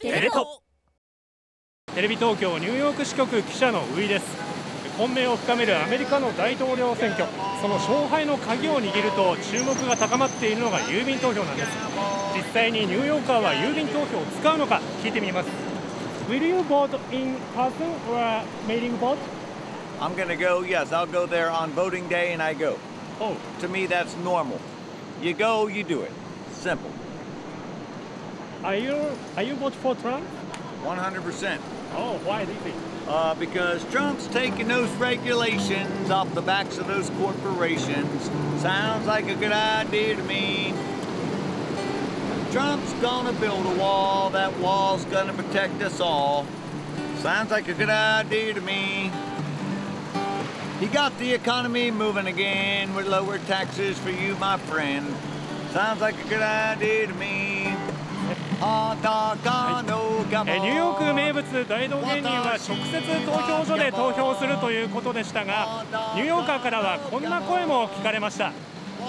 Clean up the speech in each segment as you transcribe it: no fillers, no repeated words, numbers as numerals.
テレ東。テレビ東京ニューヨーク支局記者の宇井です。混迷を深めるアメリカの大統領選挙、その勝敗の鍵を握ると注目が高まっているのが郵便投票なんです。実際にニューヨーカーは郵便投票を使うのか聞いてみます。Will you vote in person or mailing vote? I'm gonna go, yes, I'll go there on voting day and I go. Oh, To me, that's normal. You go, you do it. Simple. are you vote for Trump? 100%. Oh, why do you think? Because Trump's taking those regulations off the backs of those corporations. Sounds like a good idea to me. Trump's gonna build a wall. That wall's gonna protect us all. Sounds like a good idea to me. He got the economy moving again with lower taxes for you, my friend. Sounds like a good idea to me. ニューヨーク名物大道芸人は直接投票所で投票するということでしたが、ニューヨーカーからはこんな声も聞かれました。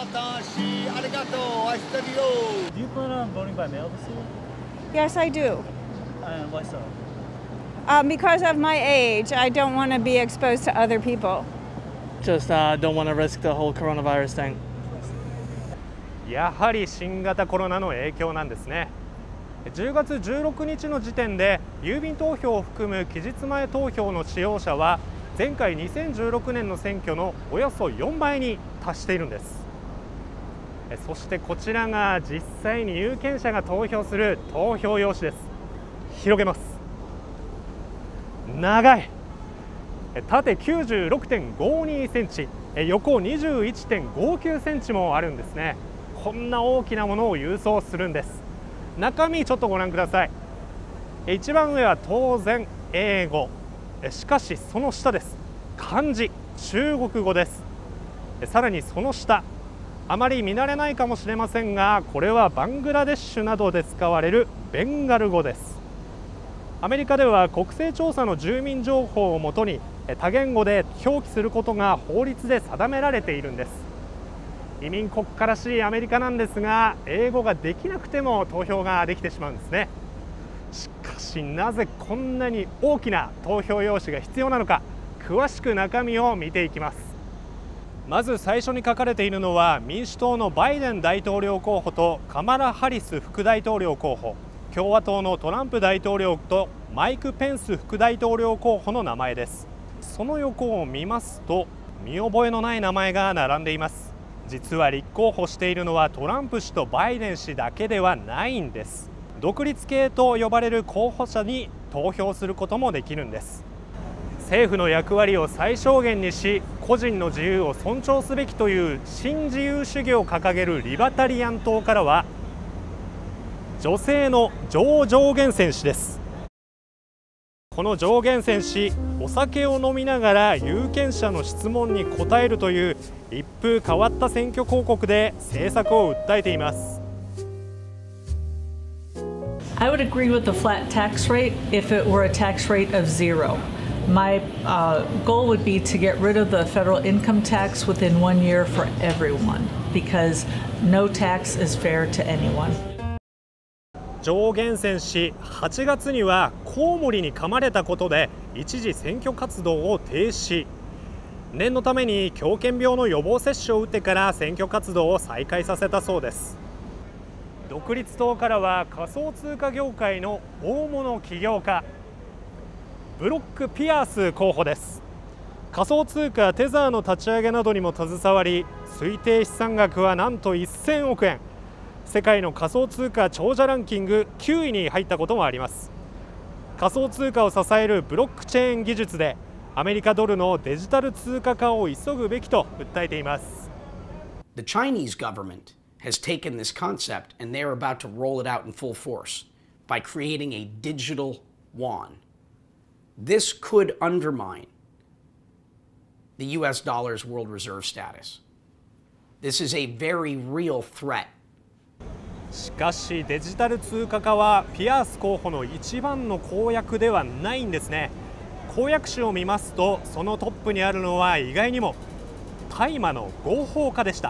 Do you plan on voting by mail this year? Yes, I do. And why so? Because of my age, I don't want to be exposed to other people. Just don't want to risk the whole coronavirus thing. やはり新型コロナの影響なんですね。10月16日の時点で郵便投票を含む期日前投票の使用者は前回2016年の選挙のおよそ4倍に達しているんです。そしてこちらが実際に有権者が投票する投票用紙です。広げます。長い。縦 96.52 センチ、横 21.59 センチもあるんですね。こんな大きなものを郵送するんです。中身ちょっとご覧ください。一番上は当然英語、しかしその下です。漢字、中国語です。さらにその下、あまり見慣れないかもしれませんが、これはバングラデシュなどで使われるベンガル語です。アメリカでは国勢調査の住民情報をもとに多言語で表記することが法律で定められているんです。移民国家らしいアメリカなんですが、英語ができなくても投票ができてしまうんですね。しかしなぜこんなに大きな投票用紙が必要なのか、詳しく中身を見ていきます。まず最初に書かれているのは民主党のバイデン大統領候補とカマラ・ハリス副大統領候補、共和党のトランプ大統領とマイク・ペンス副大統領候補の名前です。その横を見ますと見覚えのない名前が並んでいます。実は立候補しているのはトランプ氏とバイデン氏だけではないんです。独立系と呼ばれる候補者に投票することもできるんです。政府の役割を最小限にし、個人の自由を尊重すべきという新自由主義を掲げるリバタリアン党からは女性のジョー・ジョーゲンセン氏です。このジョーゲンセン氏、お酒を飲みながら有権者の質問に答えるという一風変わった選挙広告で政策を訴えています。 I would agree with the flat tax rate if it were a tax rate of 0. My goal would be to get rid of the federal income tax within 1 year for everyone, because no tax is fair to anyone. ジョーゲンセン氏、8月にはコウモリに噛まれたことで一時選挙活動を停止。念のために狂犬病の予防接種を打ってから選挙活動を再開させたそうです。独立党からは仮想通貨業界の大物起業家ブロック・ピアース候補です。仮想通貨テザーの立ち上げなどにも携わり、推定資産額はなんと1000億円。世界の仮想通貨長者ランキング9位に入ったこともあります。仮想通貨を支えるブロックチェーン技術でアメリカドルのデジタル通貨化を急ぐべきと訴えています。 The Chinese government has taken this concept and they're about to roll it out in full force by creating a digital yuan. This could undermine the US dollar's world reserve status. This is a very real threat. しかしデジタル通貨化はピアース候補の一番の公約ではないんですね。公約書を見ますとそのトップにあるのは意外にも大麻の合法化でした。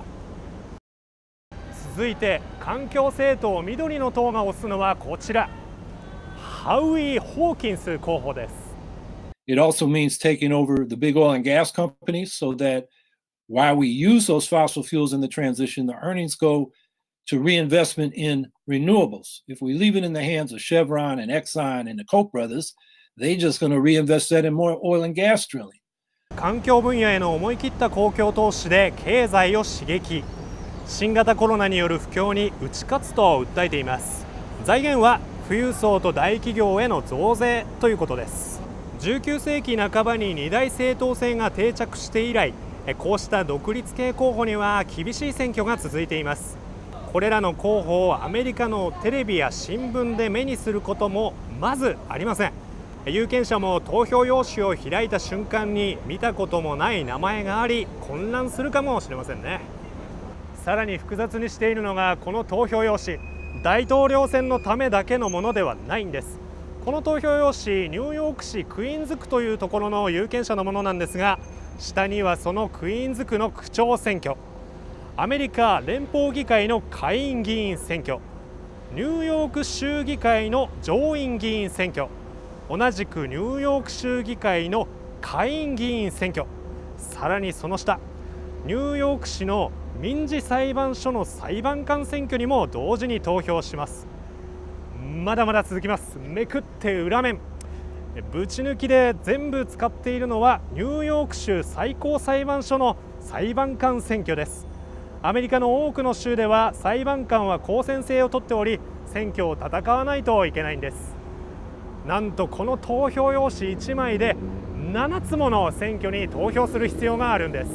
続いて環境政党緑の党が推すのはこちら、 ハウイ・ホーキンス候補です。 It also means taking over the big oil and gas companies so that while we use those fossil fuels in the transition, the earnings go to reinvestment in renewables. If we leave it in the hands of Chevron and Exxon and the Koch brothers, they're just going to reinvest that in more oil and gas drilling. 環境分野への思い切った公共投資で経済を刺激、新型コロナによる不況に打ち勝つと訴えています。財源は富裕層と大企業への増税ということです。19世紀半ばに二大政党制が定着して以来、こうした独立系候補には厳しい選挙が続いています。これらの候補をアメリカのテレビや新聞で目にすることもまずありません。有権者も投票用紙を開いた瞬間に見たこともない名前があり混乱するかもしれませんね。さらに複雑にしているのがこの投票用紙、大統領選のためだけのものではないんです。この投票用紙、ニューヨーク市クイーンズ区というところの有権者のものなんですが、下にはそのクイーンズ区の区長選挙、アメリカ連邦議会の下院議員選挙、ニューヨーク州議会の上院議員選挙、同じくニューヨーク州議会の下院議員選挙、さらにその下、ニューヨーク市の民事裁判所の裁判官選挙にも同時に投票します。まだまだ続きます。めくって裏面、ぶち抜きで全部使っているのはニューヨーク州最高裁判所の裁判官選挙です。アメリカの多くの州では裁判官は公選制を取っており、選挙を戦わないといけないんです。なんとこの投票用紙1枚で7つもの選挙に投票する必要があるんです。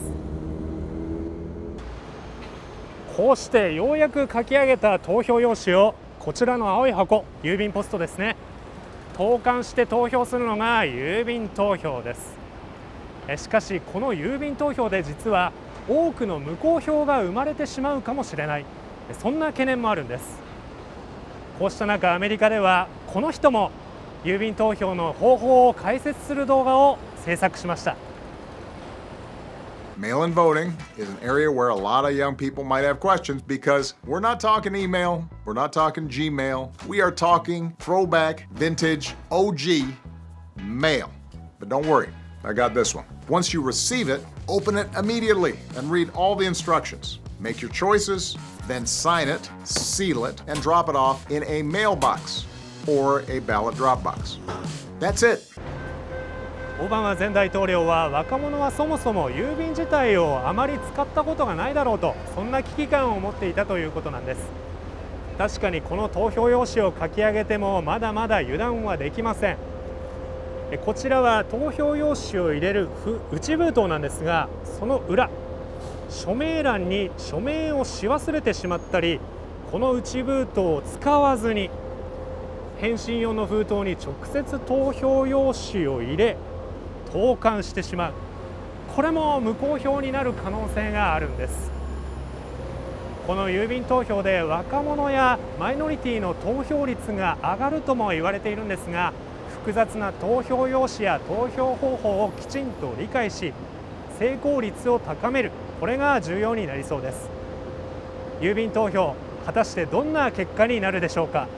こうしてようやく書き上げた投票用紙をこちらの青い箱、郵便ポストですね、投函して投票するのが郵便投票です。しかしこの郵便投票で実は多くの無効票が生まれてしまうかもしれない、そんな懸念もあるんです。こうした中、アメリカではこの人も郵便投票の方法を解説する動画を制作しました。 Mail-in voting is an area where a lot of young people might have questions because we're not talking email, we're not talking Gmail, we are talking throwback, vintage, OG mail. But don't worry, I got this one. Once you receive it, open it immediately and read all the instructions. Make your choices, then sign it, seal it, and drop it off in a mailbox or a ballot drop box. That's it. オバマ前大統領は若者はそもそも郵便自体をあまり使ったことがないだろうと、そんな危機感を持っていたということなんです。確かにこの投票用紙を書き上げてもまだまだ油断はできません。こちらは投票用紙を入れる内封筒なんですが、その裏、署名欄に署名をし忘れてしまったり、この内封筒を使わずに返信用の封筒に直接投票用紙を入れ投函してしまう、これも無効票になる可能性があるんです。この郵便投票で若者やマイノリティの投票率が上がるとも言われているんですが、複雑な投票用紙や投票方法をきちんと理解し、成功率を高める、これが重要になりそうです。郵便投票、果たしてどんな結果になるでしょうか。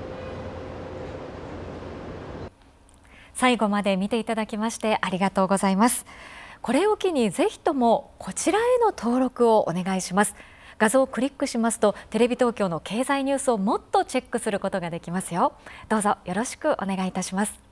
最後まで見ていただきましてありがとうございます。これを機にぜひともこちらへの登録をお願いします。画像をクリックしますとテレビ東京の経済ニュースをもっとチェックすることができますよ。どうぞよろしくお願いいたします。